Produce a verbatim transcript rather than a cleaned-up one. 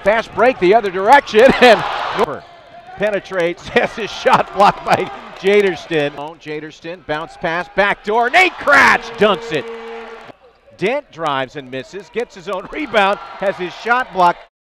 Fast break the other direction, and Notre penetrates, has his shot blocked by Jadersten. Oh, Jadersten, bounce pass, backdoor, Nate Kratch dunks it. Dent drives and misses, gets his own rebound, has his shot blocked.